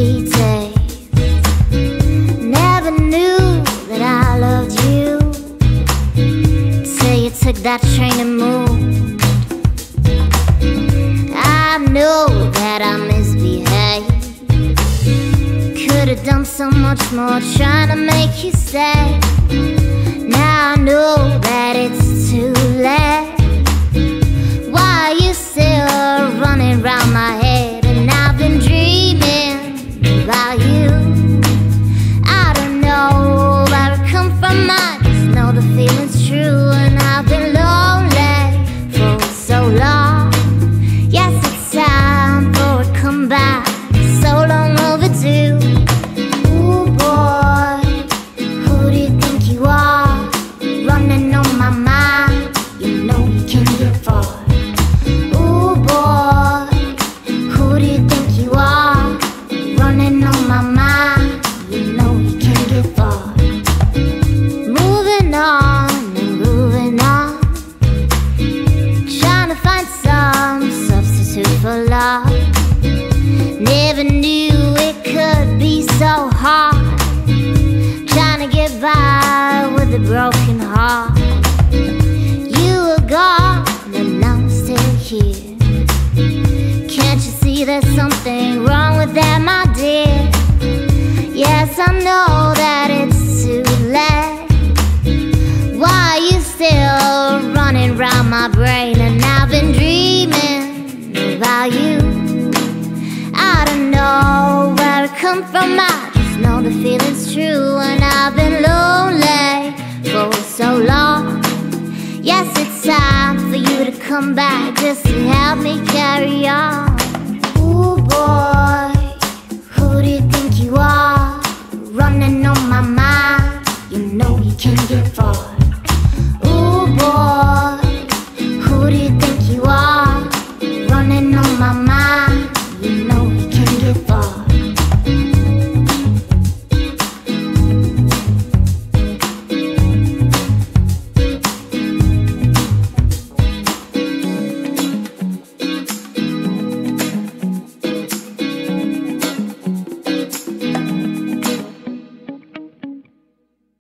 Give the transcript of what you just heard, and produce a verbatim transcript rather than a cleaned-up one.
details. Never knew that I loved you till you took that train and moved. I know that I misbehaved. Could've done so much more trying to make you stay. Now I know that it's too late. Why are you still running round my head? And I've been dreaming about you. I don't know where it come from, I just know the feeling's true. And I've been lonely for so long. Yes, it's time for a comeback, so long overdue. Ooh boy, who do you think you are? Running on my mind, you know you can't get far. Ooh boy, who do you think you are? Running on my mind, you know you can't get far. Moving on and moving on, trying to find some substitute for love. Never knew it could be so hard, trying to get by with a broken heart. You were gone and I'm still here. Can't you see there's something wrong with that, my dear? Yes, I know that it's too late. Why are you still running round my brain? And I've been dreaming about you. I don't know where it come from, I just know the feeling's true. And I've been lonely for so long. Yes, it's time for you to come back just to help me carry on.